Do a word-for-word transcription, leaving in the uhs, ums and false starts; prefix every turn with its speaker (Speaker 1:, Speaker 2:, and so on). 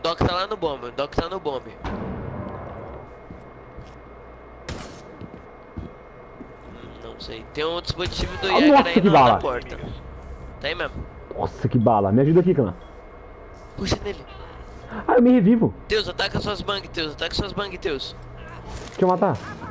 Speaker 1: Doc tá lá no bombe, o Doc tá no bombe. Hum, não sei. Tem um dispositivo do
Speaker 2: Ah,
Speaker 1: Jäger
Speaker 2: nossa,
Speaker 1: aí
Speaker 2: que
Speaker 1: na,
Speaker 2: bala.
Speaker 1: na porta. Tá aí mesmo.
Speaker 2: Nossa, que bala. Me ajuda aqui, clã.
Speaker 1: Puxa nele.
Speaker 2: Ah, eu me revivo.
Speaker 1: Teus, ataca suas bang, Teus. Ataca suas bang, Teus.
Speaker 2: Deixa eu matar.